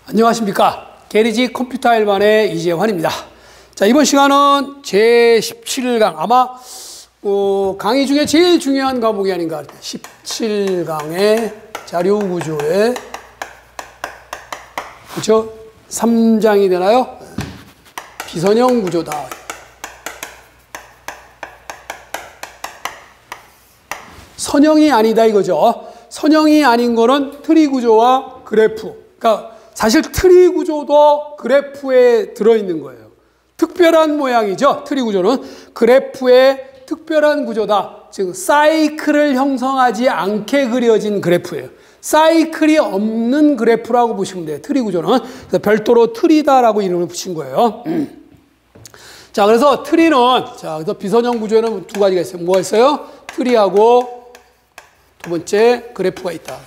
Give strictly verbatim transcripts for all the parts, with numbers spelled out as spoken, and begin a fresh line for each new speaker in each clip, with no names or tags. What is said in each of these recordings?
안녕하십니까. 게리지 컴퓨터 일반의 이재환입니다. 자, 이번 시간은 제십칠 강, 아마 어, 강의 중에 제일 중요한 과목이 아닌가. 십칠 강의 자료구조의 그렇죠? 삼 장이 되나요? 비선형 구조다. 선형이 아니다 이거죠. 선형이 아닌 거는 트리 구조와 그래프. 그러니까 사실 트리 구조도 그래프에 들어있는 거예요. 특별한 모양이죠. 트리 구조는 그래프의 특별한 구조다. 즉 사이클을 형성하지 않게 그려진 그래프예요. 사이클이 없는 그래프라고 보시면 돼요. 트리 구조는. 그래서 별도로 트리다라고 이름을 붙인 거예요. 자, 그래서 트리는, 자, 그래서 비선형 구조에는 두 가지가 있어요. 뭐가 있어요? 트리하고 두 번째 그래프가 있다.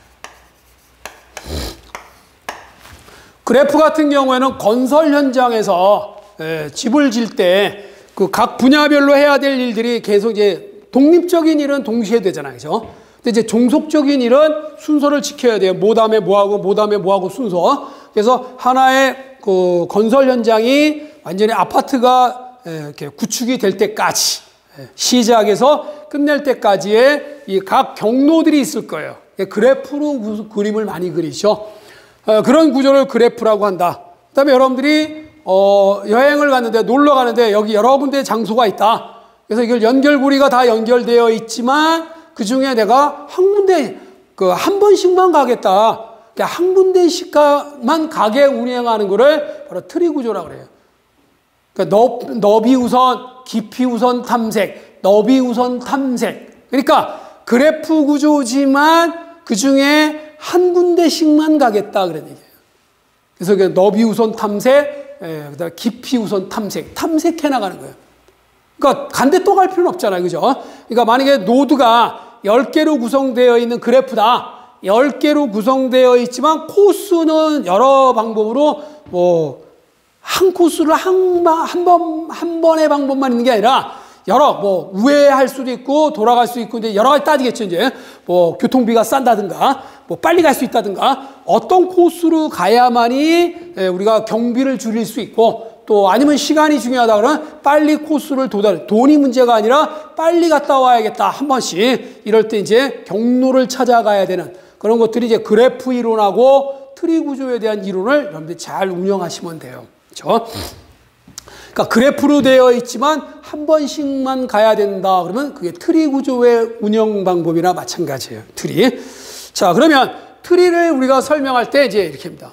그래프 같은 경우에는 건설 현장에서 예, 집을 질 때 그 각 분야별로 해야 될 일들이 계속 이제 독립적인 일은 동시에 되잖아요. 그죠? 근데 이제 종속적인 일은 순서를 지켜야 돼요. 뭐 다음에 뭐 하고, 뭐 다음에 뭐 하고 순서. 그래서 하나의 그 건설 현장이 완전히 아파트가 예, 이렇게 구축이 될 때까지 예, 시작해서 끝낼 때까지의 이 각 경로들이 있을 거예요. 그래프로 그림을 많이 그리죠. 어, 그런 구조를 그래프라고 한다. 그 다음에 여러분들이 어, 여행을 갔는데, 놀러 가는데 여기 여러 군데 장소가 있다. 그래서 이걸 연결고리가 다 연결되어 있지만 그 중에 내가 한 군데, 그 한 번씩만 가겠다. 한 군데씩만 가게 운행하는 거를 바로 트리 구조라고 그래요. 그러니까 넓, 너비 우선, 깊이 우선 탐색, 너비 우선 탐색. 그러니까 그래프 구조지만 그 중에 한 군데씩만 가겠다 그런 얘기예요. 그래서 너비 우선 탐색, 예, 그다음에 깊이 우선 탐색, 탐색해 나가는 거예요. 그러니까 간데 또 갈 필요는 없잖아요, 그죠? 그러니까 만약에 노드가 열 개로 구성되어 있는 그래프다, 열 개로 구성되어 있지만 코스는 여러 방법으로 뭐 한 코스를 한, 한 번, 한 번의 방법만 있는 게 아니라 여러, 뭐, 우회할 수도 있고, 돌아갈 수 있고, 이제 여러 가지 따지겠죠, 이제. 뭐, 교통비가 싼다든가, 뭐, 빨리 갈 수 있다든가, 어떤 코스로 가야만이 우리가 경비를 줄일 수 있고, 또 아니면 시간이 중요하다 그러면 빨리 코스를 도달, 돈이 문제가 아니라 빨리 갔다 와야겠다, 한 번씩. 이럴 때 이제 경로를 찾아가야 되는 그런 것들이 이제 그래프 이론하고 트리 구조에 대한 이론을 여러분들이 잘 운영하시면 돼요. 그렇죠? 그러니까 그래프로 되어 있지만 한 번씩만 가야 된다. 그러면 그게 트리 구조의 운영 방법이나 마찬가지예요. 트리. 자, 그러면 트리를 우리가 설명할 때 이제 이렇게 합니다.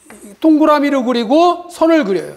동그라미를 그리고 선을 그려요.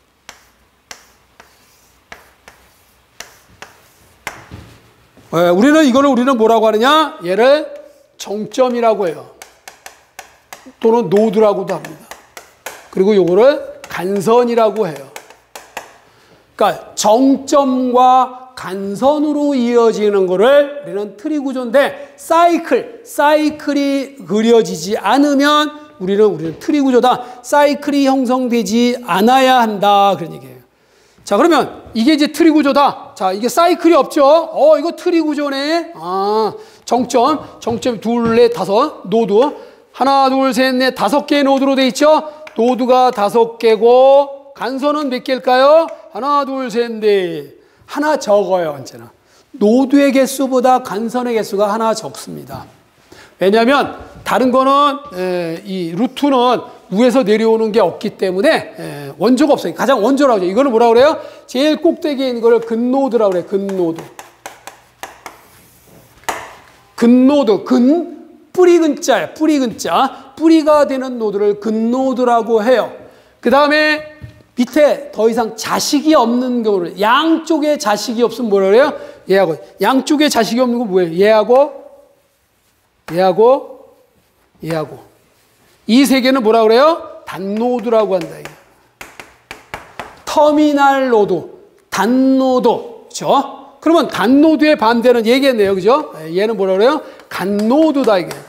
네, 우리는 이거를 우리는 뭐라고 하느냐? 얘를 정점이라고 해요. 또는 노드라고도 합니다. 그리고 요거를 간선이라고 해요. 그러니까 정점과 간선으로 이어지는 거를 우리는 트리 구조인데 사이클, 사이클이 그려지지 않으면 우리는 우리는 트리 구조다. 사이클이 형성되지 않아야 한다. 그런 얘기예요. 자, 그러면 이게 이제 트리 구조다. 자, 이게 사이클이 없죠. 어, 이거 트리 구조네. 아, 정점, 정점 둘, 넷, 다섯, 노드. 하나, 둘, 셋, 넷, 다섯 개의 노드로 돼 있죠. 노드가 다섯 개고 간선은 몇 개일까요? 하나, 둘, 셋, 넷. 하나 적어요, 언제나. 노드의 개수보다 간선의 개수가 하나 적습니다. 왜냐하면 다른 거는 에, 이 루트는 위에서 내려오는 게 없기 때문에 에, 원조가 없어요. 가장 원조라고 하죠. 이거는 뭐라고 그래요? 제일 꼭대기에 있는 거를 근노드라고 그래요. 근노드. 근노드. 근, 뿌리 근자예요. 뿌리 근자. 뿌리가 되는 노드를 근노드라고 해요. 그 다음에 밑에 더 이상 자식이 없는 경우를, 양쪽에 자식이 없으면 뭐라 그래요? 얘하고. 양쪽에 자식이 없는 건 뭐예요? 얘하고, 얘하고, 얘하고. 이 세 개는 뭐라 그래요? 단노드라고 한다. 터미널 노드, 단노드. 그죠? 그러면 단노드의 반대는 얘겠네요. 그죠? 얘는 뭐라 그래요? 간노드다, 이게.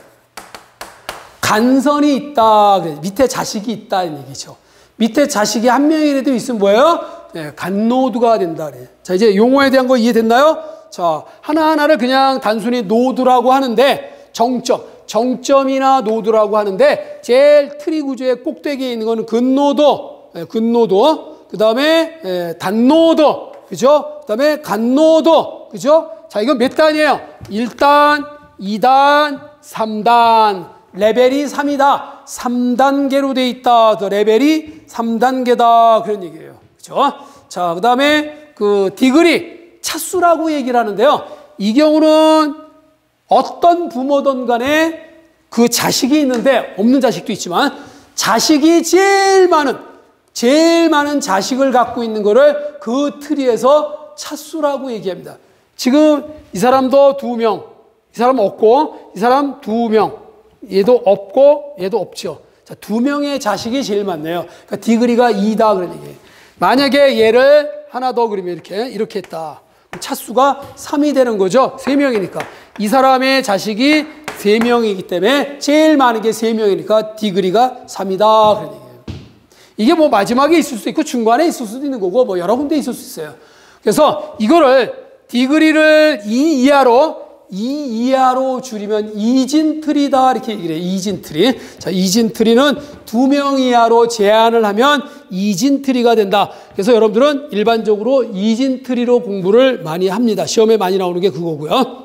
간선이 있다. 밑에 자식이 있다. 이 얘기죠. 밑에 자식이 한 명이라도 있으면 뭐예요? 네, 간노드가 된다. 그래. 자, 이제 용어에 대한 거 이해됐나요? 자, 하나하나를 그냥 단순히 노드라고 하는데 정점, 정점이나 노드라고 하는데 제일 트리 구조의 꼭대기에 있는 거는 근노도, 예, 근노도, 그 다음에 단노도, 그죠? 그 다음에 간노도, 그죠? 자, 이건 몇 단이에요? 일 단, 이 단, 삼 단. 레벨이 삼이다. 삼 단계로 돼 있다. 더 레벨이 삼 단계다. 그런 얘기예요. 그죠? 자, 그 다음에 그 디그리, 차수라고 얘기를 하는데요. 이 경우는 어떤 부모든 간에 그 자식이 있는데, 없는 자식도 있지만, 자식이 제일 많은, 제일 많은 자식을 갖고 있는 거를 그 트리에서 차수라고 얘기합니다. 지금 이 사람도 두 명, 이 사람 없고, 이 사람 두 명, 얘도 없고, 얘도 없죠. 자, 두 명의 자식이 제일 많네요. 그러니까 디그리가 이다. 그런 얘기예요. 만약에 얘를 하나 더 그리면 이렇게, 이렇게 했다. 차수가 삼이 되는 거죠. 세 명이니까. 이 사람의 자식이 세 명이기 때문에 제일 많은 게 세 명이니까 디그리가 삼이다. 그런 얘기예요. 이게 뭐 마지막에 있을 수도 있고 중간에 있을 수도 있는 거고 뭐 여러 군데 있을 수 있어요. 그래서 이거를 디그리를 이 이하로 이 이하로 줄이면 이진 트리다 이렇게 얘기를 해요. 이진 트리. 자, 이진 트리는 두 명 이하로 제한을 하면 이진 트리가 된다. 그래서 여러분들은 일반적으로 이진 트리로 공부를 많이 합니다. 시험에 많이 나오는 게 그거고요.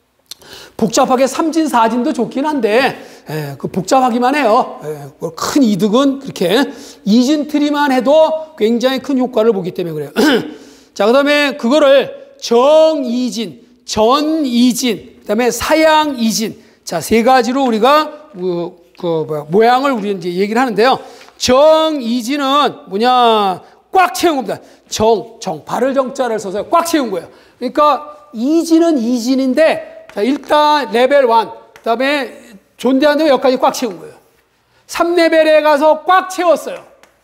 복잡하게 삼진, 사진도 좋긴 한데 예, 그 복잡하기만 해요. 예, 뭐 큰 이득은 그렇게 이진 트리만 해도 굉장히 큰 효과를 보기 때문에 그래요. 자, 그다음에 그거를 정이진, 전이진, 그다음에 사양이진. 자, 세 가지로 우리가 그, 그 뭐야, 모양을 우리 이제 얘기를 하는데요. 정이진은 뭐냐? 꽉 채운 겁니다. 정, 정, 발을 정자를 써서 꽉 채운 거예요. 그러니까 이진은 이진인데, 자, 일단 레벨 일, 그다음에 존재하는데 여기까지 꽉 채운 거예요. 삼 레벨에 가서 꽉 채웠어요.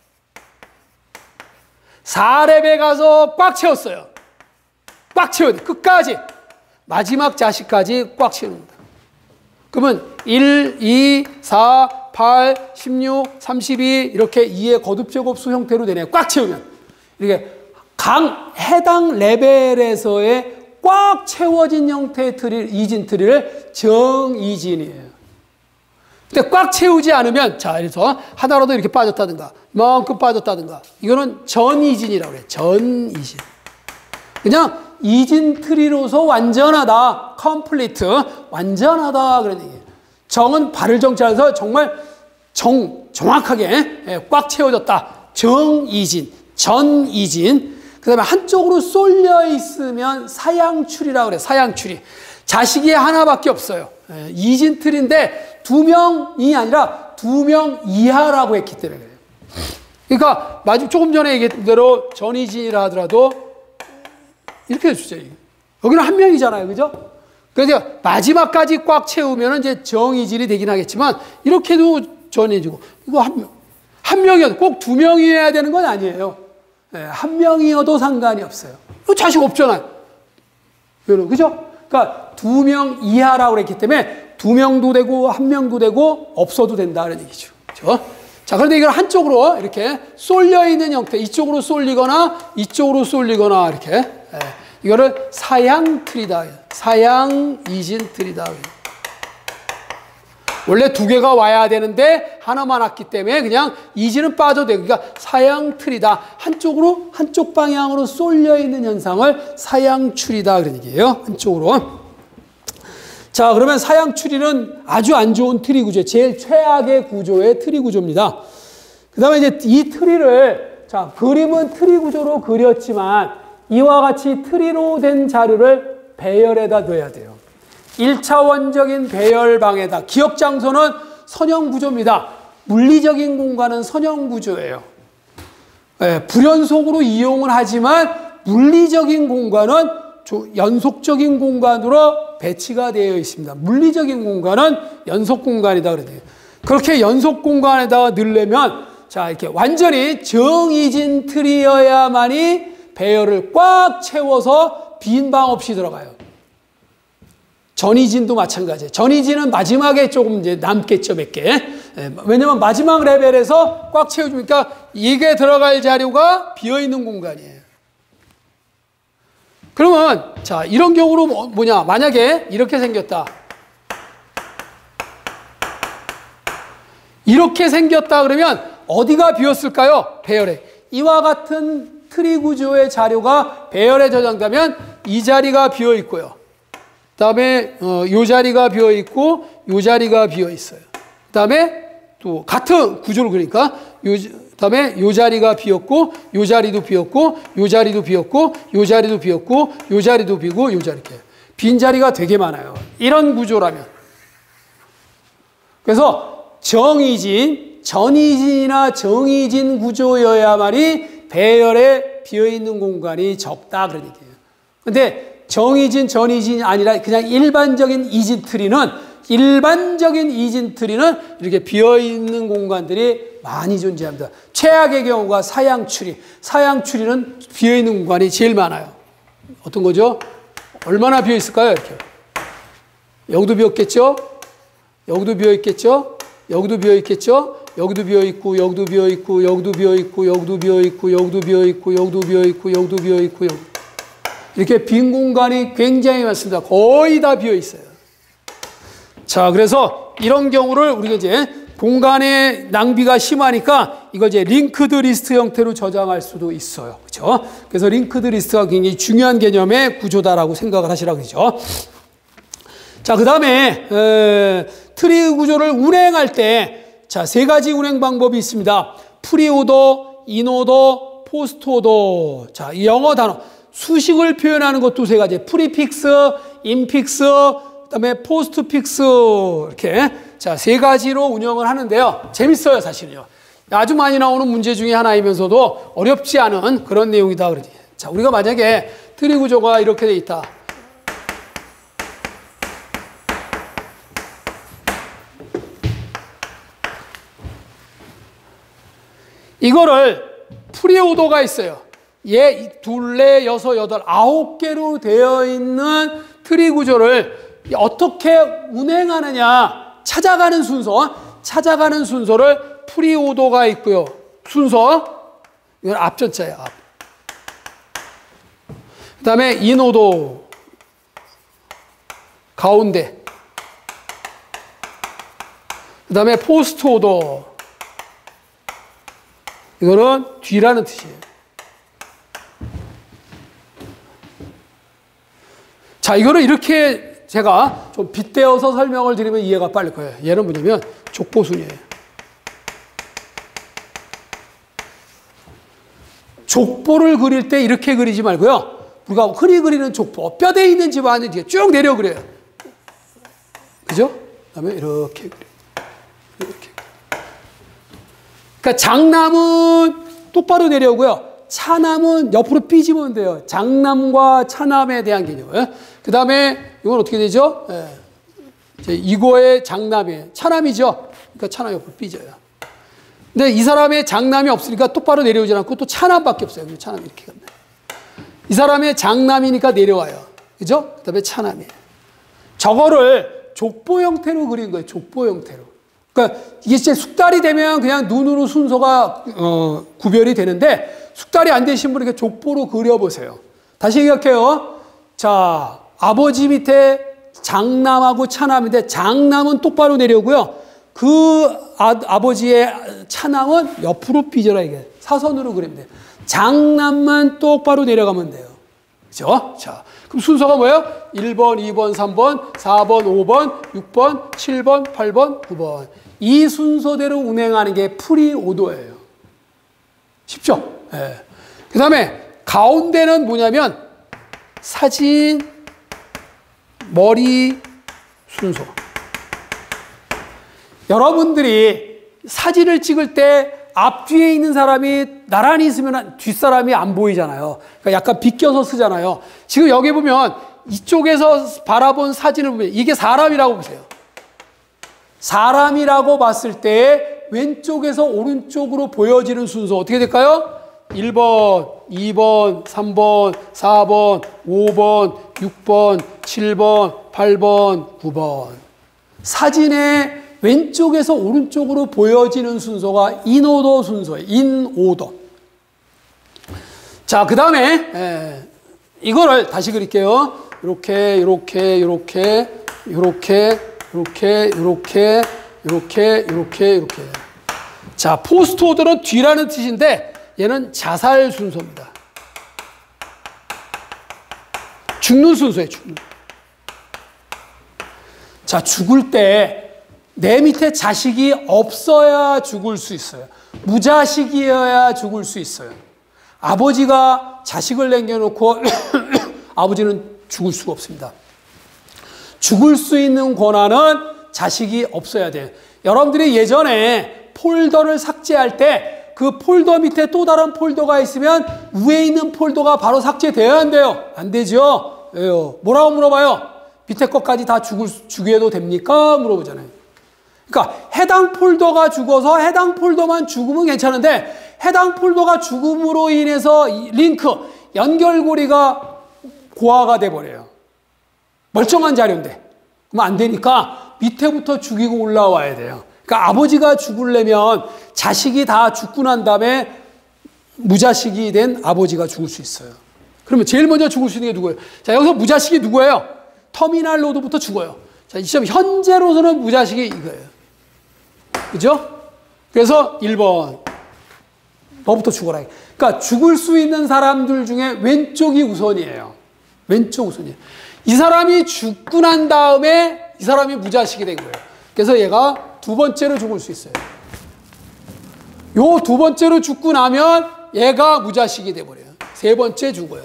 사 레벨에 가서 꽉 채웠어요. 꽉 채워야 돼. 끝까지. 마지막 자식까지 꽉 채웁니다. 그러면 일, 이, 사, 팔, 십육, 삼십이 이렇게 이의 거듭제곱수 형태로 되네요. 꽉 채우면. 이렇게 각 해당 레벨에서의 꽉 채워진 형태의 트리, 이진 트리를 정이진이에요. 근데 꽉 채우지 않으면, 자, 그래서 하나라도 이렇게 빠졌다든가, 이만큼 빠졌다든가, 이거는 전이진이라고 그래요. 전이진. 그냥 이진 트리로서 완전하다, 컴플리트, 완전하다 그런 얘기예요. 정은 발을 정치해서 정말 정, 정확하게 꽉 채워졌다. 정이진, 전이진. 그 다음에 한쪽으로 쏠려 있으면 사양출이라고 그래요. 사양출이. 자식이 하나밖에 없어요. 이진 트리인데 두 명이 아니라 두 명 이하라고 했기 때문에 그래요. 그러니까 마지막 조금 전에 얘기했던 대로 전이진이라 하더라도 이렇게 해주세요. 여기는 한 명이잖아요. 그죠? 그래서 마지막까지 꽉 채우면 이제 정이진이 되긴 하겠지만 이렇게도 전해지고 이거 한 명. 한 명이어도 꼭 두 명이어야 되는 건 아니에요. 네, 한 명이어도 상관이 없어요. 자식 없잖아요. 그죠? 그러니까 두 명 이하라고 그랬기 때문에 두 명도 되고 한 명도 되고 없어도 된다는 얘기죠. 그죠? 자, 그런데 이걸 한쪽으로 이렇게 쏠려 있는 형태, 이쪽으로 쏠리거나 이쪽으로 쏠리거나 이렇게 네, 이거를 사양 트리다. 사양 이진 트리다. 원래 두 개가 와야 되는데 하나만 왔기 때문에 그냥 이진은 빠져도 돼요. 그러니까 사양 트리다. 한쪽으로 한쪽 방향으로 쏠려 있는 현상을 사양 추리다 그런 얘기예요. 한쪽으로. 자, 그러면 사양 추리는 아주 안 좋은 트리 구조, 제일 최악의 구조의 트리 구조입니다. 그다음에 이제 이 트리를 자, 그림은 트리 구조로 그렸지만 이와 같이 트리로 된 자료를 배열에다 넣어야 돼요. 일 차원적인 배열방에다. 기억 장소는 선형 구조입니다. 물리적인 공간은 선형 구조예요. 예, 불연속으로 이용을 하지만 물리적인 공간은 연속적인 공간으로 배치가 되어 있습니다. 물리적인 공간은 연속 공간이다 그래요. 그렇게 연속 공간에다가 넣으려면 자, 이렇게 완전히 정이진 트리여야만이 배열을 꽉 채워서 빈 방 없이 들어가요. 전이진도 마찬가지예요. 전이진은 마지막에 조금 이제 남겠죠, 몇 개. 예, 왜냐면 마지막 레벨에서 꽉 채워주니까 이게 들어갈 자료가 비어있는 공간이에요. 그러면, 자, 이런 경우로 뭐, 뭐냐. 만약에 이렇게 생겼다. 이렇게 생겼다 그러면 어디가 비었을까요? 배열에. 이와 같은 트리 구조의 자료가 배열에 저장되면 이 자리가 비어 있고요. 그 다음에 어, 이 자리가 비어 있고 이 자리가 비어 있어요. 그 다음에 또 같은 구조를 그러니까 요, 그 다음에 이 자리가 비었고 이 자리도 비었고 이 자리도 비었고 이 자리도 비었고 이 자리도 비고 이 자리 이렇게 빈 자리가 되게 많아요. 이런 구조라면. 그래서 정이진, 전이진이나 정이진 구조여야만이 배열에 비어있는 공간이 적다 그런 얘기예요. 근데 정이진, 전이진이 아니라 그냥 일반적인 이진 트리는 일반적인 이진 트리는 이렇게 비어있는 공간들이 많이 존재합니다. 최악의 경우가 사양 추리. 사양 추리는 비어있는 공간이 제일 많아요. 어떤 거죠? 얼마나 비어있을까요? 이렇게. 여기도 비었겠죠? 여기도 비어있겠죠? 여기도 비어있겠죠? 여기도 비어있고, 여기도 비어있고, 여기도 비어있고, 여기도 비어있고, 여기도 비어있고, 여기도 비어있고, 여기도 비어있고, 여기. 이렇게 빈 공간이 굉장히 많습니다. 거의 다 비어있어요. 자, 그래서 이런 경우를 우리가 이제 공간의 낭비가 심하니까 이걸 이제 링크드 리스트 형태로 저장할 수도 있어요. 그렇죠? 그래서 링크드 리스트가 굉장히 중요한 개념의 구조다라고 생각을 하시라고 그러죠. 자, 그 다음에 트리 구조를 운행할 때 자, 세 가지 운행 방법이 있습니다. 프리오더, 인오더, 포스트오더. 자, 이 영어 단어 수식을 표현하는 것도 세 가지. 프리픽스, 인픽스, 그다음에 포스트픽스 이렇게 자, 세 가지로 운영을 하는데요. 재밌어요, 사실은요. 아주 많이 나오는 문제 중에 하나이면서도 어렵지 않은 그런 내용이다 그러지. 자, 우리가 만약에 트리 구조가 이렇게 돼 있다. 이거를 프리오더가 있어요. 얘 둘, 넷, 여섯, 여덟, 아홉 개로 되어 있는 트리 구조를 어떻게 운행하느냐 찾아가는 순서, 찾아가는 순서를 프리오더가 있고요. 순서, 이건 앞전자예요. 앞. 그 다음에 인오더, 가운데. 그 다음에 포스트오더, 이거는 뒤라는 뜻이에요. 자, 이거를 이렇게 제가 좀 빗대어서 설명을 드리면 이해가 빨릴 거예요. 얘는 뭐냐면 족보순이에요. 족보를 그릴 때 이렇게 그리지 말고요. 우리가 흔히 그리는 족보, 뼈대 있는 집안을 이렇게 쭉 내려 그려요. 그죠? 그 다음에 이렇게 그려요. 이렇게. 그러니까 장남은 똑바로 내려오고요. 차남은 옆으로 삐지면 돼요. 장남과 차남에 대한 개념을. 그 다음에 이건 어떻게 되죠? 예. 이제 이거의 장남이에요. 차남이죠. 그러니까 차남 옆으로 삐져요. 근데 이 사람의 장남이 없으니까 똑바로 내려오지 않고 또 차남밖에 없어요. 그래서 차남이 이렇게 갑니다. 이 사람의 장남이니까 내려와요. 그죠? 그 다음에 차남이에요. 저거를 족보 형태로 그린 거예요. 족보 형태로. 그러니까 이게 진짜 숙달이 되면 그냥 눈으로 순서가 어, 구별이 되는데 숙달이 안 되신 분에게 족보로 그려보세요. 다시 얘기할게요. 자, 아버지 밑에 장남하고 차남인데 장남은 똑바로 내려오고요. 그 아, 아버지의 차남은 옆으로 삐져라 이게 사선으로 그리면 돼요. 장남만 똑바로 내려가면 돼요. 그죠? 자, 그럼 순서가 뭐예요? 일 번, 이 번, 삼 번, 사 번, 오 번, 육 번, 칠 번, 팔 번, 구 번. 이 순서대로 운행하는 게 프리오더예요. 쉽죠? 예. 그 다음에 가운데는 뭐냐면 사진, 머리, 순서. 여러분들이 사진을 찍을 때 앞뒤에 있는 사람이 나란히 있으면 뒷사람이 안 보이잖아요. 그러니까 약간 비껴서 쓰잖아요. 지금 여기 보면 이쪽에서 바라본 사진을 보면 이게 사람이라고 보세요. 사람이라고 봤을 때 왼쪽에서 오른쪽으로 보여지는 순서 어떻게 될까요? 일 번, 이 번, 삼 번, 사 번, 오 번, 육 번, 칠 번, 팔 번, 구 번. 사진의 왼쪽에서 오른쪽으로 보여지는 순서가 인오더 순서예요. 인오더. 자, 그 다음에 이거를 다시 그릴게요. 이렇게, 이렇게, 이렇게, 이렇게, 이렇게, 이렇게, 이렇게, 이렇게, 이렇게. 자, 포스트 오더는 뒤라는 뜻인데 얘는 자살 순서입니다. 죽는 순서예요, 죽는. 자, 죽을 때 내 밑에 자식이 없어야 죽을 수 있어요. 무자식이어야 죽을 수 있어요. 아버지가 자식을 남겨놓고 아버지는 죽을 수가 없습니다. 죽을 수 있는 권한은 자식이 없어야 돼요. 여러분들이 예전에 폴더를 삭제할 때 그 폴더 밑에 또 다른 폴더가 있으면 위에 있는 폴더가 바로 삭제돼야 안 돼요? 안 되죠? 왜요? 뭐라고 물어봐요? 밑에 것까지 다 죽을, 죽여도 됩니까? 물어보잖아요. 그러니까 해당 폴더가 죽어서 해당 폴더만 죽으면 괜찮은데 해당 폴더가 죽음으로 인해서 링크, 연결고리가 고화가 돼버려요. 멀쩡한 자료인데. 그럼 안 되니까 밑에부터 죽이고 올라와야 돼요. 그러니까 아버지가 죽으려면 자식이 다 죽고 난 다음에 무자식이 된 아버지가 죽을 수 있어요. 그러면 제일 먼저 죽을 수 있는 게 누구예요? 자, 여기서 무자식이 누구예요? 터미널 노드부터 죽어요. 자, 이 시점 현재로서는 무자식이 이거예요. 그죠? 그래서 일 번. 너부터 죽어라. 그러니까 죽을 수 있는 사람들 중에 왼쪽이 우선이에요. 왼쪽 우선이에요. 이 사람이 죽고 난 다음에 이 사람이 무자식이 된 거예요. 그래서 얘가 두 번째로 죽을 수 있어요. 요 두 번째로 죽고 나면 얘가 무자식이 돼버려요. 세 번째 죽어요.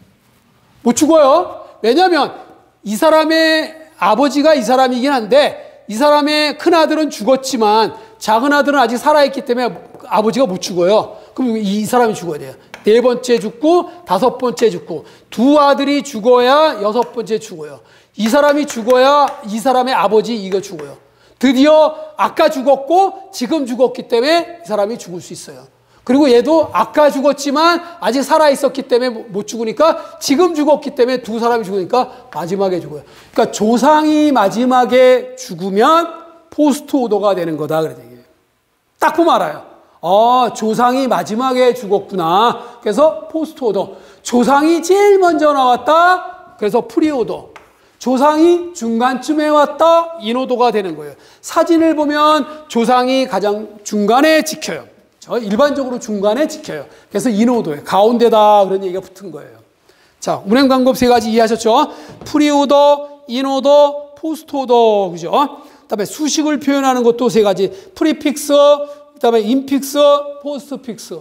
못 죽어요. 왜냐하면 이 사람의 아버지가 이 사람이긴 한데 이 사람의 큰아들은 죽었지만 작은 아들은 아직 살아있기 때문에 아버지가 못 죽어요. 그럼 이 사람이 죽어야 돼요. 네 번째 죽고 다섯 번째 죽고 두 아들이 죽어야 여섯 번째 죽어요. 이 사람이 죽어야 이 사람의 아버지 이거 죽어요. 드디어 아까 죽었고 지금 죽었기 때문에 이 사람이 죽을 수 있어요. 그리고 얘도 아까 죽었지만 아직 살아있었기 때문에 못 죽으니까 지금 죽었기 때문에 두 사람이 죽으니까 마지막에 죽어요. 그러니까 조상이 마지막에 죽으면 포스트 오더가 되는 거다. 그런 얘기예요. 딱 보면 알아요. 아, 조상이 마지막에 죽었구나. 그래서 포스트 오더. 조상이 제일 먼저 나왔다. 그래서 프리 오더. 조상이 중간쯤에 왔다. 인오더가 되는 거예요. 사진을 보면 조상이 가장 중간에 지켜요. 저 일반적으로 중간에 지켜요. 그래서 인오더예요. 가운데다 그런 얘기가 붙은 거예요. 자, 운행 방법 세 가지 이해하셨죠? 프리오더, 인오더, 포스트오더, 그죠? 그다음에 수식을 표현하는 것도 세 가지. 프리픽스, 그다음에 인픽스, 포스트픽스.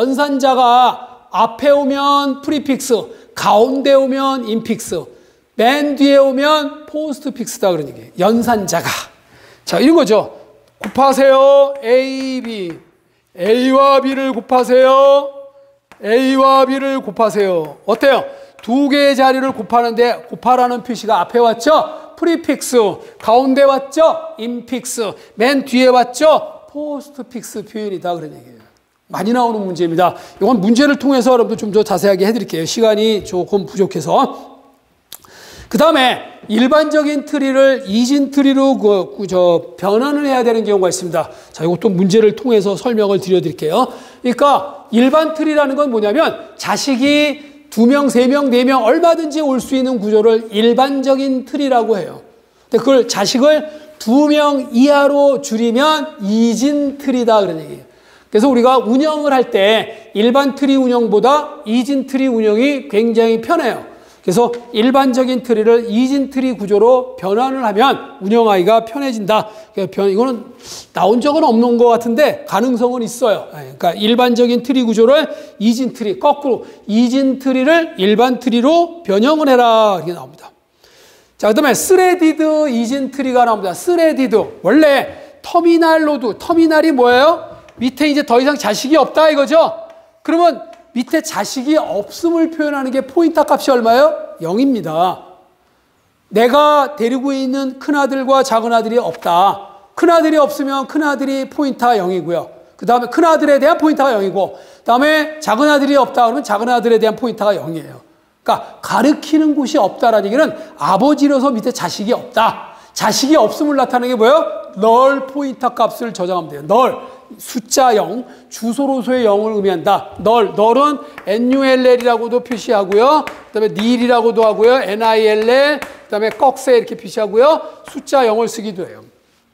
연산자가 앞에 오면 프리픽스, 가운데 오면 인픽스, 맨 뒤에 오면 포스트픽스다 그런 얘기예요. 연산자가. 자, 이런 거죠. 곱하세요. A, B. A와 B를 곱하세요. A와 B를 곱하세요. 어때요? 두 개의 자리를 곱하는데 곱하라는 표시가 앞에 왔죠? 프리픽스. 가운데 왔죠? 인픽스. 맨 뒤에 왔죠? 포스트픽스 표현이다 그런 얘기예요. 많이 나오는 문제입니다. 이건 문제를 통해서 여러분들 좀 더 자세하게 해드릴게요. 시간이 조금 부족해서. 그 다음에 일반적인 트리를 이진 트리로 그, 그, 저, 변환을 해야 되는 경우가 있습니다. 자, 이것도 문제를 통해서 설명을 드려드릴게요. 그러니까 일반 트리라는 건 뭐냐면 자식이 두 명, 세 명, 네 명 얼마든지 올 수 있는 구조를 일반적인 트리라고 해요. 근데 그걸 자식을 두 명 이하로 줄이면 이진 트리다 그런 얘기예요. 그래서 우리가 운영을 할 때 일반 트리 운영보다 이진 트리 운영이 굉장히 편해요. 그래서 일반적인 트리를 이진 트리 구조로 변환을 하면 운영하기가 편해진다. 이거는 나온 적은 없는 것 같은데 가능성은 있어요. 그러니까 일반적인 트리 구조를 이진 트리, 거꾸로 이진 트리를 일반 트리로 변형을 해라. 이렇게 나옵니다. 자, 그 다음에 스레디드 이진 트리가 나옵니다. 스레디드. 원래 터미널 노드, 터미널이 뭐예요? 밑에 이제 더 이상 자식이 없다 이거죠? 그러면 밑에 자식이 없음을 표현하는 게 포인터 값이 얼마예요? 영입니다. 내가 데리고 있는 큰아들과 작은아들이 없다. 큰아들이 없으면 큰아들이 포인터가 영이고요. 그 다음에 큰아들에 대한 포인터가 영이고 그 다음에 작은아들이 없다 그러면 작은아들에 대한 포인터가 영이에요. 그러니까 가르치는 곳이 없다라는 얘기는 아버지로서 밑에 자식이 없다. 자식이 없음을 나타내는 게 뭐예요? 널 포인터 값을 저장하면 돼요. 널. 숫자 영, 주소로서의 영을 의미한다. 널, 널은 엔유엘엘이라고도 표시하고요. 그 다음에 닐이라고도 하고요. 엔아이엘엘, 그 다음에 꺽쇠 이렇게 표시하고요. 숫자 영을 쓰기도 해요.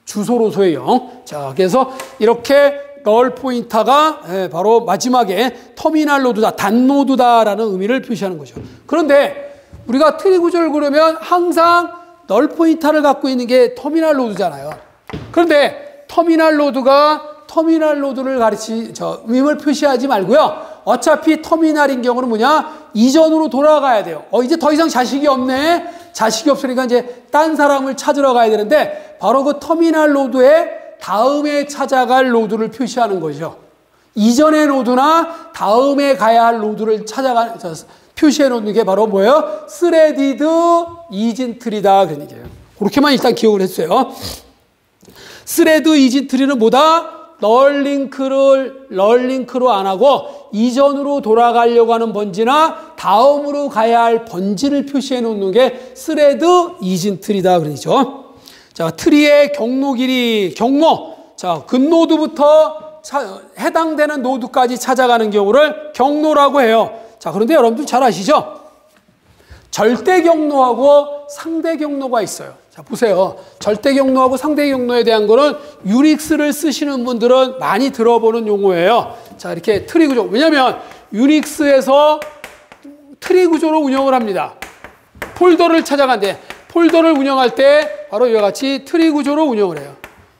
주소로서의 영. 자, 그래서 이렇게 널 포인터가 바로 마지막에 터미널 노드다, 단노드다라는 의미를 표시하는 거죠. 그런데 우리가 트리 구조를 그려면 항상 널 포인터를 갖고 있는 게 터미널 노드잖아요. 그런데 터미널 노드가 터미널 노드를 가리치, 저, 의미를 표시하지 말고요. 어차피 터미널인 경우는 뭐냐? 이전으로 돌아가야 돼요. 어, 이제 더 이상 자식이 없네? 자식이 없으니까 이제 딴 사람을 찾으러 가야 되는데, 바로 그 터미널 노드에 다음에 찾아갈 노드를 표시하는 거죠. 이전의 노드나 다음에 가야 할 노드를 찾아가, 표시해 놓는 게 바로 뭐예요? 스레디드 이진 트리다. 그런 얘기예요. 그렇게만 일단 기억을 했어요. 스레드 이진 트리는 뭐다? 널링크를, 널링크로 안 하고 이전으로 돌아가려고 하는 번지나 다음으로 가야 할 번지를 표시해 놓는 게 스레드 이진 트리다. 그러죠. 자, 트리의 경로 길이, 경로. 자, 근노드부터 차, 해당되는 노드까지 찾아가는 경우를 경로라고 해요. 자, 그런데 여러분들 잘 아시죠? 절대 경로하고 상대 경로가 있어요. 자, 보세요. 절대 경로하고 상대 경로에 대한 거는 유닉스를 쓰시는 분들은 많이 들어보는 용어예요. 자, 이렇게 트리 구조. 왜냐면 유닉스에서 트리 구조로 운영을 합니다. 폴더를 찾아간대. 폴더를 운영할 때 바로 이와 같이 트리 구조로 운영을 해요.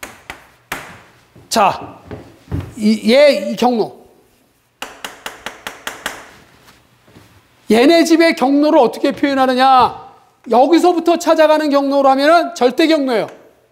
자, 이, 얘, 이 경로. 얘네 집의 경로를 어떻게 표현하느냐? 여기서부터 찾아가는 경로로 하면은 절대 경로예요.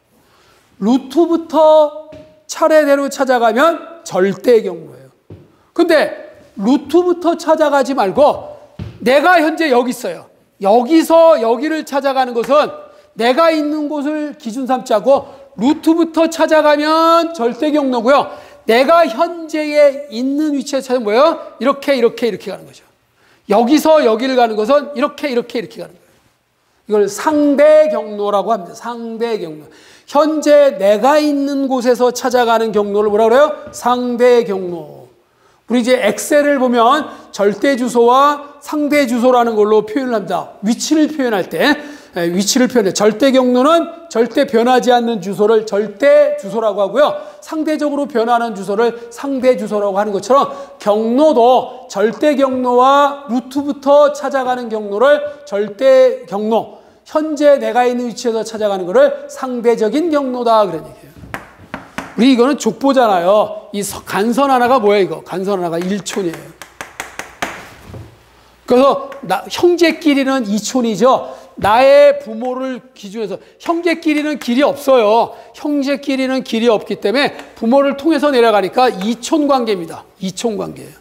루트부터 차례대로 찾아가면 절대 경로예요. 근데 루트부터 찾아가지 말고 내가 현재 여기 있어요. 여기서 여기를 찾아가는 것은 내가 있는 곳을 기준 삼지 않고 루트부터 찾아가면 절대 경로고요. 내가 현재에 있는 위치에 찾으면 뭐예요? 이렇게 이렇게 이렇게 가는 거죠. 여기서 여기를 가는 것은 이렇게 이렇게 이렇게 가는 거예요. 이걸 상대 경로라고 합니다. 상대 경로. 현재 내가 있는 곳에서 찾아가는 경로를 뭐라고 그래요? 상대 경로. 우리 이제 엑셀을 보면 절대 주소와 상대 주소라는 걸로 표현을 합니다. 위치를 표현할 때 위치를 표현해. 절대 경로는 절대 변하지 않는 주소를 절대 주소라고 하고요. 상대적으로 변하는 주소를 상대 주소라고 하는 것처럼 경로도 절대 경로와 루트부터 찾아가는 경로를 절대 경로, 현재 내가 있는 위치에서 찾아가는 것을 상대적인 경로다. 그런 얘기예요. 우리 이거는 족보잖아요. 이 간선 하나가 뭐예요? 이거 간선 하나가 일 촌이에요. 그래서 나, 형제끼리는 이 촌이죠. 나의 부모를 기준해서 형제끼리는 길이 없어요. 형제끼리는 길이 없기 때문에 부모를 통해서 내려가니까 이촌 관계입니다. 이촌 관계예요.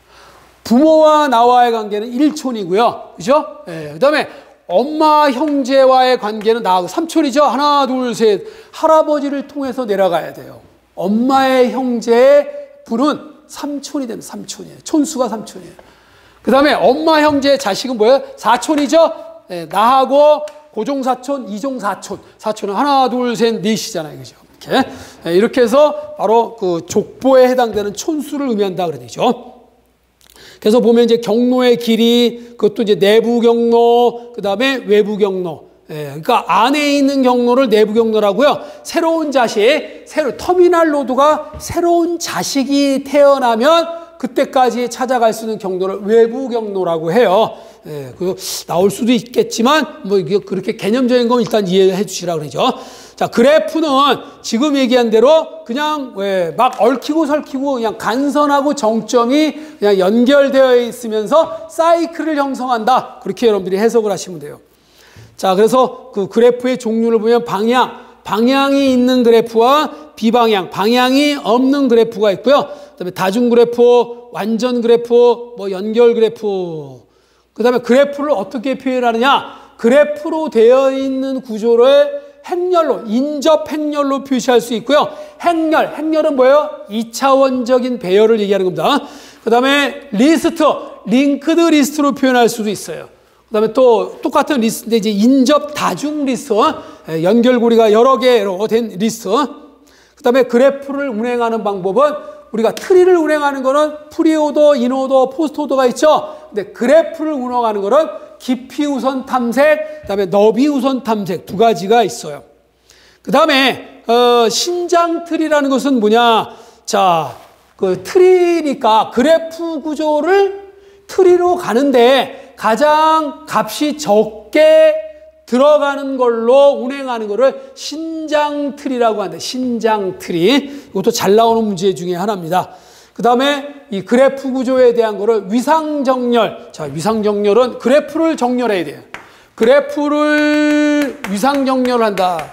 부모와 나와의 관계는 일촌이고요. 그죠? 예, 그 다음에 엄마 형제와의 관계는 나하고 삼촌이죠. 하나 둘 셋. 할아버지를 통해서 내려가야 돼요. 엄마의 형제의 분은 삼촌이 됩니다. 삼촌이에요. 촌수가 삼촌이에요. 그 다음에 엄마 형제의 자식은 뭐예요? 사촌이죠. 네, 나하고 고종사촌, 이종사촌. 사촌은 하나, 둘, 셋, 넷이잖아요. 그죠? 이렇게. 네, 이렇게 해서 바로 그 족보에 해당되는 촌수를 의미한다. 그런 얘기죠. 그래서 보면 이제 경로의 길이, 그것도 이제 내부 경로, 그 다음에 외부 경로. 예, 그러니까 안에 있는 경로를 내부 경로라고요. 새로운 자식, 새로, 터미널 노드가 새로운 자식이 태어나면 그때까지 찾아갈 수 있는 경로를 외부 경로라고 해요. 예, 그 나올 수도 있겠지만 뭐 이게 그렇게 개념적인 건 일단 이해해 주시라고 그러죠. 자, 그래프는 지금 얘기한 대로 그냥 왜 막 얽히고 설키고 그냥 간선하고 정점이 그냥 연결되어 있으면서 사이클을 형성한다. 그렇게 여러분들이 해석을 하시면 돼요. 자, 그래서 그 그래프의 종류를 보면 방향, 방향이 있는 그래프와 비방향, 방향이 없는 그래프가 있고요. 그다음에 다중 그래프, 완전 그래프, 뭐 연결 그래프. 그다음에 그래프를 어떻게 표현하느냐? 그래프로 되어 있는 구조를 행렬로, 인접 행렬로 표시할 수 있고요. 행렬, 행렬은 뭐예요? 이차원적인 배열을 얘기하는 겁니다. 그 다음에 리스트, 링크드 리스트로 표현할 수도 있어요. 그 다음에 또 똑같은 리스트인데 이제 인접 다중 리스트, 연결고리가 여러 개로 된 리스트. 그 다음에 그래프를 운행하는 방법은 우리가 트리를 운행하는 거는 프리오더, 인오더, 포스트오더가 있죠. 근데 그래프를 운영하는 거는 깊이 우선 탐색, 그 다음에 너비 우선 탐색 두 가지가 있어요. 그 다음에 어, 신장틀이라는 것은 뭐냐? 자, 그 트리니까 그래프 구조를 트리로 가는데 가장 값이 적게 들어가는 걸로 운행하는 거를 신장틀이라고 한다. 신장틀이. 이것도 잘 나오는 문제 중에 하나입니다. 그 다음에 이 그래프 구조에 대한 거를 위상정렬. 자, 위상정렬은 그래프를 정렬해야 돼요. 그래프를 위상정렬한다.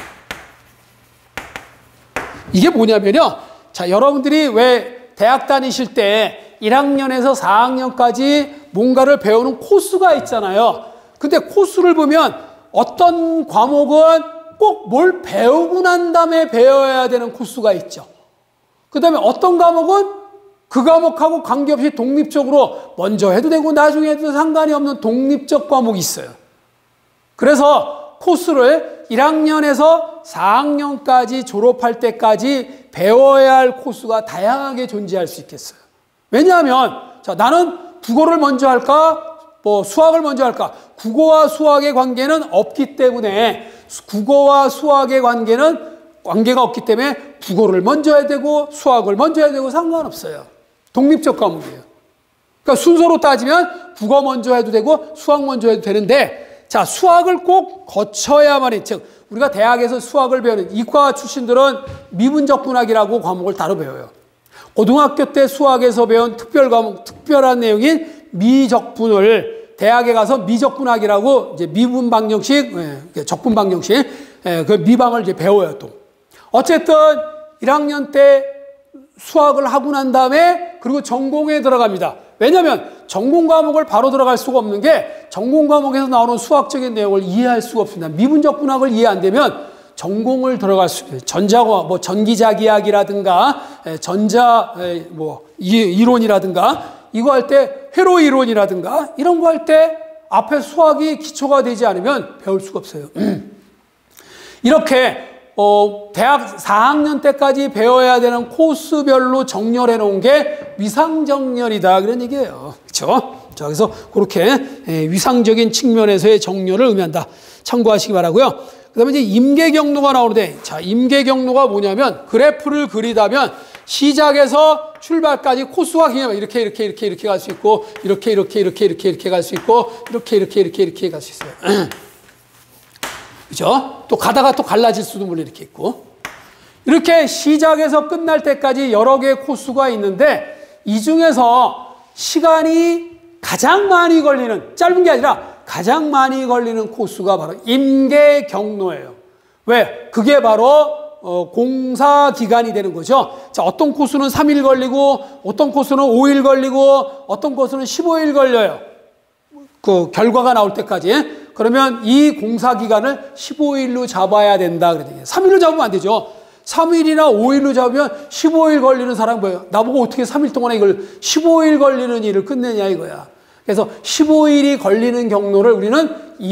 이게 뭐냐면요. 자, 여러분들이 왜 대학 다니실 때 일 학년에서 사 학년까지 뭔가를 배우는 코스가 있잖아요. 근데 코스를 보면 어떤 과목은 꼭 뭘 배우고 난 다음에 배워야 되는 코스가 있죠. 그 다음에 어떤 과목은 그 과목하고 관계없이 독립적으로 먼저 해도 되고 나중에 해도 상관이 없는 독립적 과목이 있어요. 그래서 코스를 일 학년에서 사 학년까지 졸업할 때까지 배워야 할 코스가 다양하게 존재할 수 있겠어요. 왜냐하면 자, 나는 국어를 먼저 할까? 뭐 수학을 먼저 할까? 국어와 수학의 관계는 없기 때문에 국어와 수학의 관계는 관계가 없기 때문에 국어를 먼저 해야 되고 수학을 먼저 해야 되고 상관없어요. 독립적 과목이에요. 그러니까 순서로 따지면 국어 먼저 해도 되고 수학 먼저 해도 되는데 자, 수학을 꼭 거쳐야만, 즉 우리가 대학에서 수학을 배우는 이과 출신들은 미분적분학이라고 과목을 따로 배워요. 고등학교 때 수학에서 배운 특별 과목, 특별한 내용인 미적분을 대학에 가서 미적분학이라고 이제 미분 방정식, 예, 적분 방정식, 예, 그 미방을 이제 배워요, 또. 어쨌든 일 학년 때 수학을 하고 난 다음에 그리고 전공에 들어갑니다. 왜냐하면 전공 과목을 바로 들어갈 수가 없는 게 전공 과목에서 나오는 수학적인 내용을 이해할 수가 없습니다. 미분적분학을 이해 안 되면 전공을 들어갈 수 있어요. 전자과 뭐 전기자기학이라든가 전자 뭐 이론이라든가 이거 할 때 회로 이론이라든가 이런 거 할 때 앞에 수학이 기초가 되지 않으면 배울 수가 없어요. 이렇게 어, 대학 사 학년 때까지 배워야 되는 코스별로 정렬해 놓은 게 위상정렬이다. 그런 얘기예요. 그렇죠? 자, 그래서 그렇게 위상적인 측면에서의 정렬을 의미한다. 참고하시기 바라고요. 그 다음에 이제 임계경로가 나오는데, 자, 임계경로가 뭐냐면 그래프를 그리다면 시작에서 출발까지 코스가 그냥 이렇게 이렇게 이렇게 이렇게 갈 수 있고 이렇게 이렇게 이렇게 이렇게 이렇게 갈 수 있고 이렇게 이렇게 이렇게 이렇게 갈 수 있어요. 그죠? 또 가다가 또 갈라질 수도 물론 이렇게 있고. 이렇게 시작에서 끝날 때까지 여러 개의 코스가 있는데 이 중에서 시간이 가장 많이 걸리는, 짧은 게 아니라 가장 많이 걸리는 코스가 바로 임계경로예요. 왜? 그게 바로 어, 공사 기간이 되는 거죠. 자, 어떤 코스는 삼 일 걸리고 어떤 코스는 오 일 걸리고 어떤 코스는 십오 일 걸려요. 그 결과가 나올 때까지. 그러면 이 공사 기간을 십오 일로 잡아야 된다. 그러더니 삼 일로 잡으면 안 되죠. 삼 일이나 오 일로 잡으면 십오 일 걸리는 사람이 뭐예요? 나보고 어떻게 삼 일 동안에 이걸 십오 일 걸리는 일을 끝내냐 이거야. 그래서 십오 일이 걸리는 경로를 우리는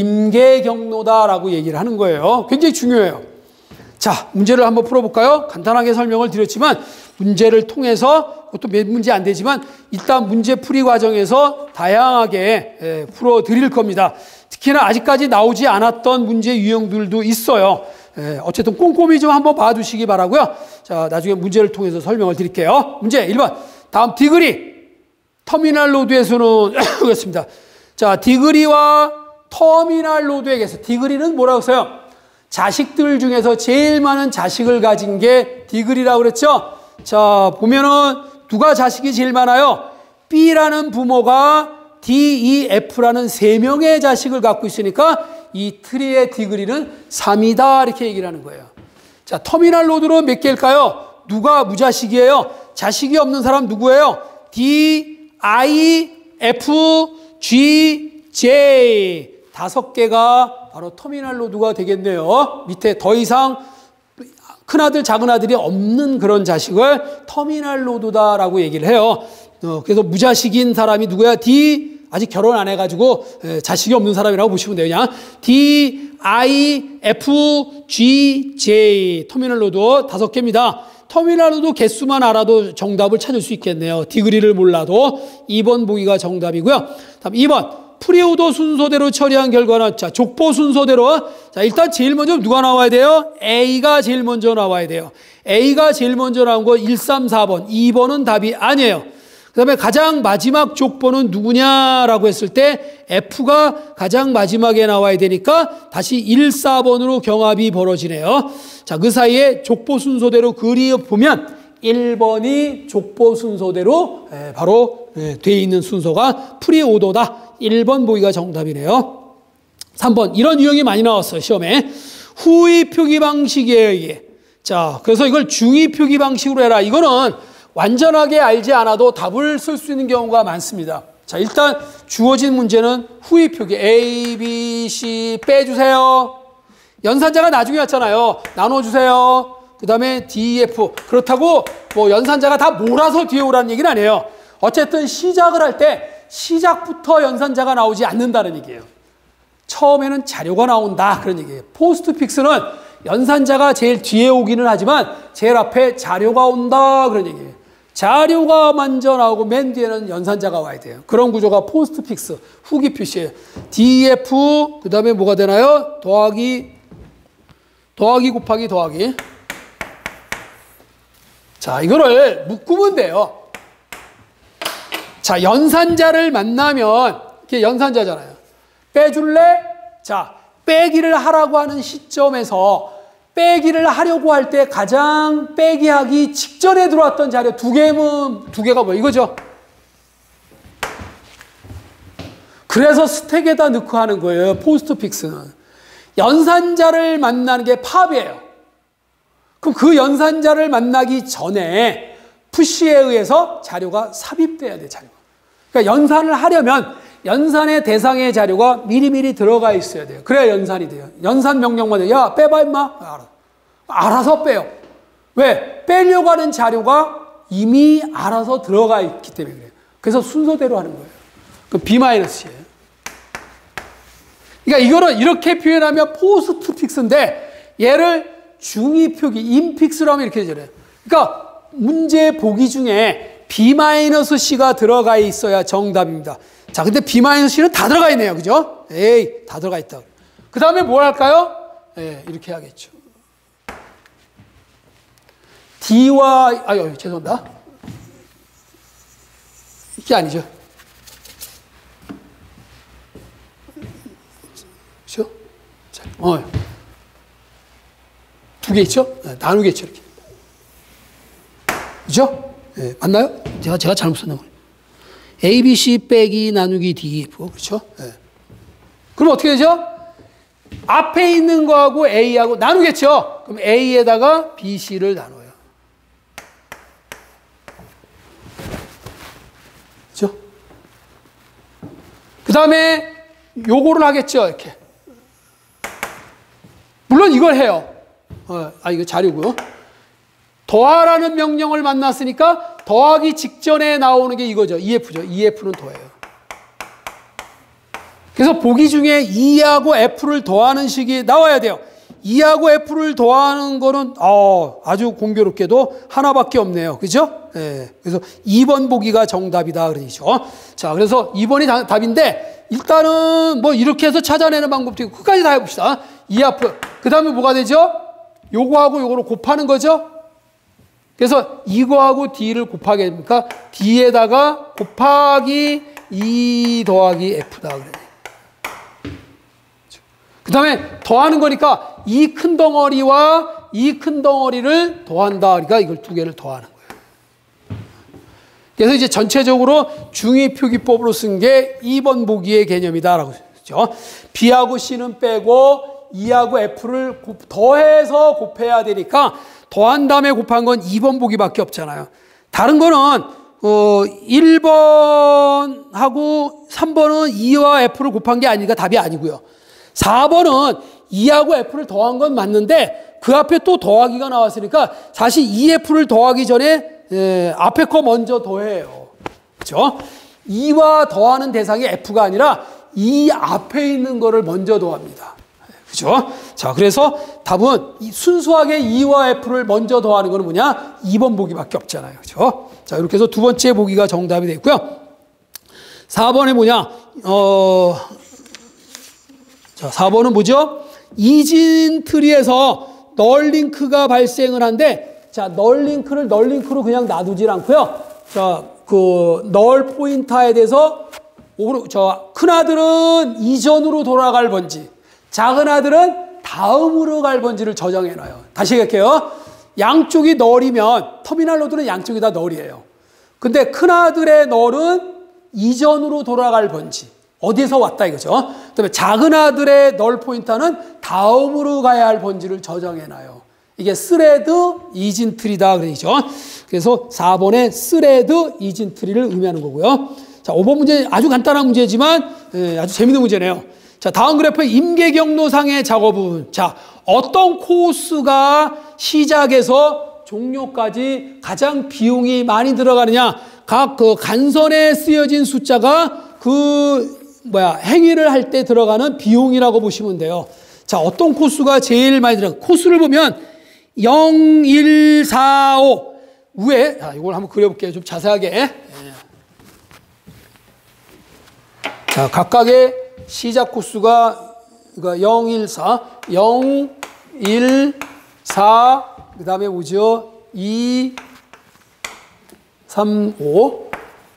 임계경로다라고 얘기를 하는 거예요. 굉장히 중요해요. 자, 문제를 한번 풀어볼까요? 간단하게 설명을 드렸지만 문제를 통해서 그것도 몇 문제 안 되지만 일단 문제 풀이 과정에서 다양하게 예, 풀어드릴 겁니다. 특히나 아직까지 나오지 않았던 문제 유형들도 있어요. 예, 어쨌든 꼼꼼히 좀 한번 봐두시기 바라고요. 자, 나중에 문제를 통해서 설명을 드릴게요. 문제 일 번. 다음 디그리. 터미널 로드에서는 그렇습니다. 자, 디그리와 터미널 로드에게서 디그리는 뭐라고 써요? 자식들 중에서 제일 많은 자식을 가진 게 디그리라고 그랬죠? 자, 보면은 누가 자식이 제일 많아요? B라는 부모가 D, E, F라는 세 명의 자식을 갖고 있으니까 이 트리의 디그리는 삼이다. 이렇게 얘기를 하는 거예요. 자, 터미널 로드는 몇 개일까요? 누가 무자식이에요? 자식이 없는 사람 누구예요? D, I, F, G, J. 다섯 개가 바로 터미널 로드가 되겠네요. 밑에 더 이상 큰아들, 작은아들이 없는 그런 자식을 터미널 로드다라고 얘기를 해요. 어, 그래서 무자식인 사람이 누구야? D, 아직 결혼 안 해가지고 에, 자식이 없는 사람이라고 보시면 돼요. 그냥 D, I, F, G, J. 터미널 로드 다섯 개입니다. 터미널 로드 개수만 알아도 정답을 찾을 수 있겠네요. 디그리를 몰라도 이 번 보기가 정답이고요. 다음 이 번. 프리오도 순서대로 처리한 결과는, 자, 족보 순서대로, 자, 일단 제일 먼저 누가 나와야 돼요? A가 제일 먼저 나와야 돼요. A가 제일 먼저 나온 거 일, 삼, 사 번. 이 번은 답이 아니에요. 그 다음에 가장 마지막 족보는 누구냐라고 했을 때 F가 가장 마지막에 나와야 되니까 다시 일, 사 번으로 경합이 벌어지네요. 자, 그 사이에 족보 순서대로 그려보면 일 번이 족보 순서대로 바로 되어 있는 순서가 프리오더다. 일 번 보기가 정답이네요. 삼 번, 이런 유형이 많이 나왔어요, 시험에. 후위 표기 방식에 의해. 자, 그래서 이걸 중위 표기 방식으로 해라. 이거는 완전하게 알지 않아도 답을 쓸 수 있는 경우가 많습니다. 자, 일단 주어진 문제는 후위 표기 A, B, C 빼주세요. 연산자가 나중에 왔잖아요. 나눠주세요. 그 다음에 D, F. 그렇다고 뭐 연산자가 다 몰아서 뒤에 오라는 얘기는 아니에요. 어쨌든 시작을 할 때 시작부터 연산자가 나오지 않는다는 얘기예요. 처음에는 자료가 나온다 그런 얘기예요. 포스트픽스는 연산자가 제일 뒤에 오기는 하지만 제일 앞에 자료가 온다 그런 얘기예요. 자료가 먼저 나오고 맨 뒤에는 연산자가 와야 돼요. 그런 구조가 포스트픽스, 후기 표시예요. 디, 에프, 그 다음에 뭐가 되나요? 더하기, 더하기 곱하기 더하기. 자, 이거를 묶으면 돼요. 자, 연산자를 만나면, 이게 연산자잖아요. 빼줄래? 자, 빼기를 하라고 하는 시점에서 빼기를 하려고 할 때 가장 빼기 하기 직전에 들어왔던 자료 두 개면, 두 개가 뭐예요? 이거죠. 그래서 스택에다 넣고 하는 거예요. 포스트픽스는. 연산자를 만나는 게 팝이에요. 그럼 그 연산자를 만나기 전에 푸시에 의해서 자료가 삽입돼야 돼, 자료가. 그러니까 연산을 하려면 연산의 대상의 자료가 미리미리 들어가 있어야 돼요. 그래야 연산이 돼요. 연산 명령만 해요. 야, 빼봐, 임마. 알아. 알아서 빼요. 왜? 빼려고 하는 자료가 이미 알아서 들어가 있기 때문에 그래요. 그래서 순서대로 하는 거예요. 그 B 마이너스예요. 그러니까 이거를 이렇게 표현하면 포스트 픽스인데 얘를 중위 표기, 인픽스로 하면 이렇게 되잖아요. 그러니까 문제 보기 중에 B 마이너스 C가 들어가 있어야 정답입니다. 자, 근데 B 마이너스 C는 다 들어가 있네요. 그죠? 에이, 다 들어가 있다. 그 다음에 뭘 할까요? 예, 이렇게 하겠죠. D와, 아유, 죄송합니다. 이게 아니죠. 그죠? 자, 어. 두 개 있죠? 네, 나누겠죠, 이렇게. 그죠? 네, 맞나요? 제가, 제가 잘못 썼나 보네. A, B, C 빼기 나누기 D, F. 그렇죠? 네. 그럼 어떻게 되죠? 앞에 있는 거하고 A하고 나누겠죠? 그럼 A에다가 B, C를 나눠요. 그죠? 그 다음에 요거를 하겠죠, 이렇게. 물론 이걸 해요. 어, 아, 이거 자료고요. 더하라는 명령을 만났으니까 더하기 직전에 나오는 게 이거죠. 이에프죠. 이에프는 더해요. 그래서 보기 중에 이하고 F를 더하는 식이 나와야 돼요. 이하고 F를 더하는 거는 어, 아주 공교롭게도 하나밖에 없네요. 그죠? 네. 그래서 이 번 보기가 정답이다. 그러죠. 자, 그래서 이 번이 답인데 일단은 뭐 이렇게 해서 찾아내는 방법도 있고 끝까지 다 해봅시다. 이에프. 그 다음에 뭐가 되죠? 요거하고 요거를 곱하는 거죠. 그래서 이거하고 D를 곱하게 됩니까? D에다가 곱하기 이 더하기 F다. 그래. 그 다음에 더하는 거니까 이 큰 덩어리와 이 큰 덩어리를 더한다. 그러니까 이걸 두 개를 더하는 거예요. 그래서 이제 전체적으로 중위표기법으로 쓴 게 이 번 보기의 개념이다라고 했죠. B하고 C는 빼고 이하고 F를 더해서 곱해야 되니까 더한 다음에 곱한 건 이 번 보기밖에 없잖아요. 다른 거는 어, 일 번하고 삼 번은 이와 F를 곱한 게 아니니까 답이 아니고요. 사 번은 이하고 F를 더한 건 맞는데 그 앞에 또 더하기가 나왔으니까 사실 이 에프를 더하기 전에 에, 앞에 거 먼저 더해요. 그렇죠? 이와 더하는 대상이 F가 아니라 이 앞에 있는 거를 먼저 더합니다. 그죠? 자, 그래서 답은 순수하게 이와 F를 먼저 더하는 거는 뭐냐? 이 번 보기밖에 없잖아요. 그죠? 자, 이렇게 해서 두 번째 보기가 정답이 됐고요. 사 번에 뭐냐? 어, 자, 사 번은 뭐죠? 이진트리에서 널링크가 발생을 한데, 자, 널링크를 널링크로 그냥 놔두질 않고요. 자, 그 널 포인터에 대해서 저 큰 아들은 이전으로 돌아갈 번지, 작은 아들은 다음으로 갈 번지를 저장해 놔요. 다시 얘기할게요. 양쪽이 널이면 터미널 노드는 양쪽이 다 널이에요. 근데 큰 아들의 널은 이전으로 돌아갈 번지, 어디에서 왔다 이거죠. 그다음에 작은 아들의 널 포인터는 다음으로 가야 할 번지를 저장해 놔요. 이게 스레드 이진트리다 그러죠. 그래서 사 번에 스레드 이진트리를 의미하는 거고요. 자, 오 번 문제 아주 간단한 문제지만 예, 아주 재밌는 문제네요. 자, 다음 그래프의 임계 경로상의 작업은, 자, 어떤 코스가 시작에서 종료까지 가장 비용이 많이 들어가느냐? 각 그 간선에 쓰여진 숫자가 그 뭐야 행위를 할 때 들어가는 비용이라고 보시면 돼요. 자, 어떤 코스가 제일 많이 들어가? 코스를 보면 영, 일, 사, 오 위에, 자, 이걸 한번 그려볼게요. 좀 자세하게. 자, 각각의 시작 코스가 그러니까 영, 일, 사, 영, 일, 사, 그 다음에 뭐죠? 이, 삼, 오.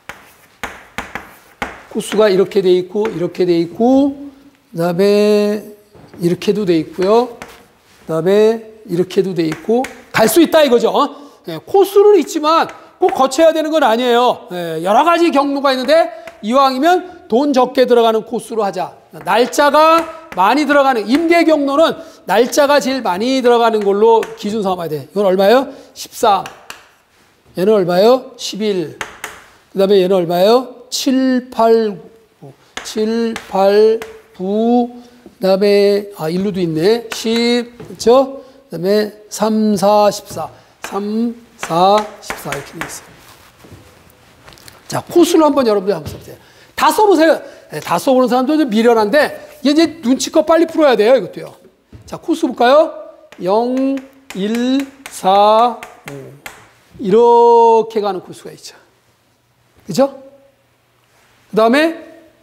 코스가 이렇게 돼 있고, 이렇게 돼 있고, 그 다음에 이렇게도 돼 있고요. 그 다음에 이렇게도 돼 있고, 갈 수 있다 이거죠. 네, 코스는 있지만 꼭 거쳐야 되는 건 아니에요. 네, 여러 가지 경로가 있는데 이왕이면 돈 적게 들어가는 코스로 하자. 날짜가 많이 들어가는, 임계 경로는 날짜가 제일 많이 들어가는 걸로 기준 삼아야 돼. 이건 얼마예요? 십삼. 얘는 얼마예요? 십일. 그 다음에 얘는 얼마예요? 칠, 팔, 구. 칠, 팔, 구. 그 다음에, 아, 일로도 있네. 십. 그렇죠? 그 다음에 삼, 사, 십사. 삼, 사, 십사. 이렇게 돼 있어요. 자, 코스를 한번 여러분들 한번 써보세요. 다 써보세요. 네, 다 써보는 사람도 좀 미련한데, 이게 이제 눈치껏 빨리 풀어야 돼요, 이것도요. 자, 코스 볼까요? 영, 일, 사, 오. 이렇게 가는 코스가 있죠. 그죠? 그 다음에,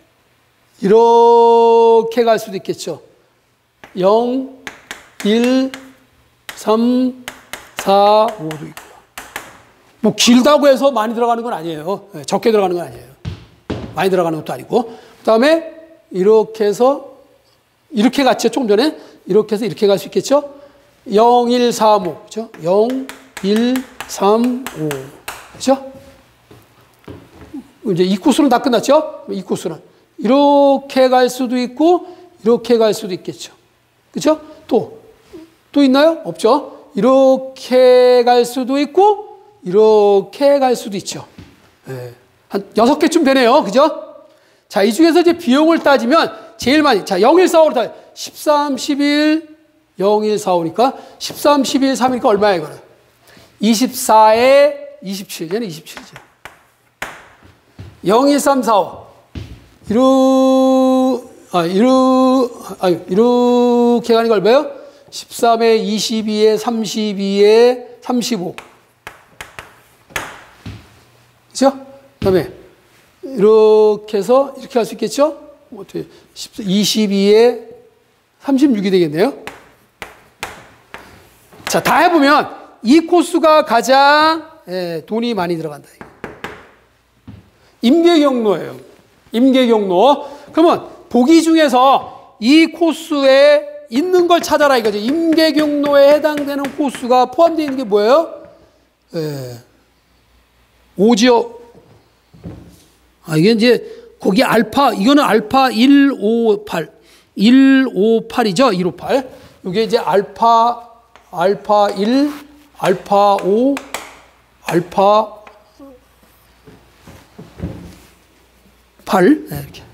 이렇게 갈 수도 있겠죠. 영, 일, 삼, 사, 오도 있고요. 뭐, 길다고 해서 많이 들어가는 건 아니에요. 네, 적게 들어가는 건 아니에요. 많이 들어가는 것도 아니고. 그 다음에 이렇게 해서 이렇게 갔죠. 조금 전에 이렇게 해서 이렇게 갈 수 있겠죠. 영, 일, 삼, 오. 그죠? 영, 일, 삼, 오. 그죠? 이제 이 코스는 다 끝났죠? 이 코스는. 이렇게 갈 수도 있고, 이렇게 갈 수도 있겠죠. 그죠? 또, 또 있나요? 없죠? 이렇게 갈 수도 있고, 이렇게 갈 수도 있죠. 네. 한 여섯 개쯤 되네요. 그죠? 자, 이 중에서 이제 비용을 따지면 제일 많이, 자, 영, 일, 사, 오로 다 십삼, 십일, 영, 일, 사, 오니까 십삼, 십일, 삼이니까 얼마예요, 이거는? 이십사에 이십칠, 얘는 이십칠이죠. 영, 일, 삼, 사, 오. 이루, 아, 이루, 아, 이렇게 가는 거 얼마예요? 십삼에 이십이에 삼십이에 삼십오. 그죠? 그 다음에 이렇게 해서 이렇게 할 수 있겠죠? 어떻게 이십이에 삼십육이 되겠네요. 자, 다 해보면 이 코스가 가장 예, 돈이 많이 들어간다. 임계 경로예요. 임계 경로. 그러면 보기 중에서 이 코스에 있는 걸 찾아라 이거죠. 임계 경로에 해당되는 코스가 포함되어 있는 게 뭐예요? 예, 오지요. 아, 이게 이제, 거기 알파, 이거는 알파 백오십팔. 백오십팔이죠? 백오십팔. 이게 이제 알파, 알파 일, 알파 오, 알파 팔. 네, 이렇게.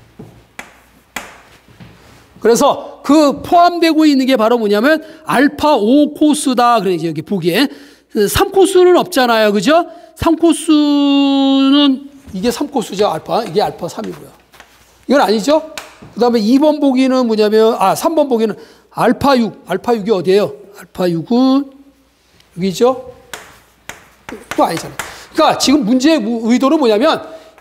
그래서 그 포함되고 있는 게 바로 뭐냐면, 알파 오 코스다. 그래, 이제 여기 보기에. 삼 코스는 없잖아요. 그죠? 삼 코스는 이게 삼 코스죠, 알파. 이게 알파 삼이고요. 이건 아니죠? 그 다음에 이 번 보기는 뭐냐면, 아, 삼 번 보기는 알파 육. 알파 육이 어디예요? 알파 육은 여기죠? 또 아니잖아요. 그러니까 지금 문제의 의도는 뭐냐면,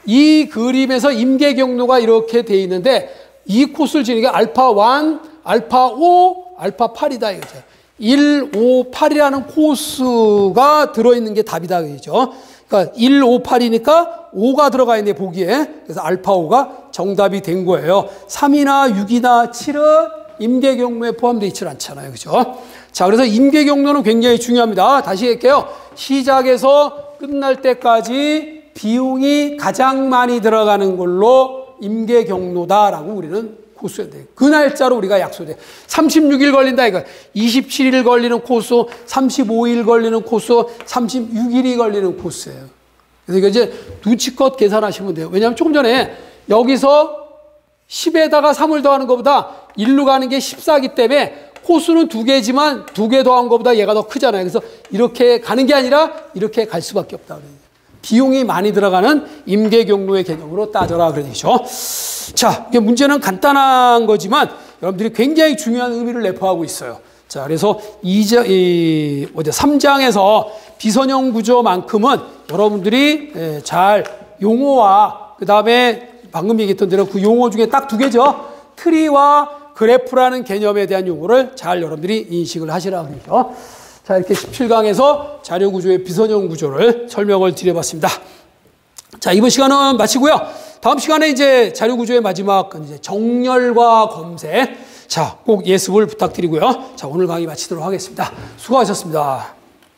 이 그림에서 임계 경로가 이렇게 돼 있는데 이 코스를 지는 게 알파 일, 알파 오, 알파 팔이다 이거죠. 일, 오, 팔이라는 코스가 들어있는 게 답이다 그죠. 그러니까 일, 오, 팔이니까 오가 들어가 있네 보기에. 그래서 알파 오가 정답이 된 거예요. 삼이나 육이나 칠은 임계 경로에 포함되어 있지 않잖아요. 그죠? 자, 그래서 임계 경로는 굉장히 중요합니다. 다시 할게요. 시작에서 끝날 때까지 비용이 가장 많이 들어가는 걸로 임계 경로다라고 우리는 코스에 돼. 그 날짜로 우리가 약속돼. 삼십육 일 걸린다 이거. 이십칠 일 걸리는 코스, 삼십오 일 걸리는 코스, 삼십육 일이 걸리는 코스예요. 그래서 이거 이제 눈치껏 계산하시면 돼요. 왜냐하면 조금 전에 여기서 십에다가 삼을 더하는 것보다 일로 가는 게 십사이기 때문에 코스는 두 개지만 두 개 더한 것보다 얘가 더 크잖아요. 그래서 이렇게 가는 게 아니라 이렇게 갈 수밖에 없다. 비용이 많이 들어가는 임계 경로의 개념으로 따져라 그런 얘기죠. 자, 이게 문제는 간단한 거지만 여러분들이 굉장히 중요한 의미를 내포하고 있어요. 자, 그래서 이 장, 이, 어디 삼 장에서 비선형 구조만큼은 여러분들이 잘 용어와 그 다음에 방금 얘기했던 대로 그 용어 중에 딱 두 개죠. 트리와 그래프라는 개념에 대한 용어를 잘 여러분들이 인식을 하시라고 그러죠. 자, 이렇게 십칠 강에서 자료구조의 비선형 구조를 설명을 드려봤습니다. 자, 이번 시간은 마치고요. 다음 시간에 이제 자료구조의 마지막 이제 정렬과 검색. 자, 꼭 예습을 부탁드리고요. 자, 오늘 강의 마치도록 하겠습니다. 수고하셨습니다.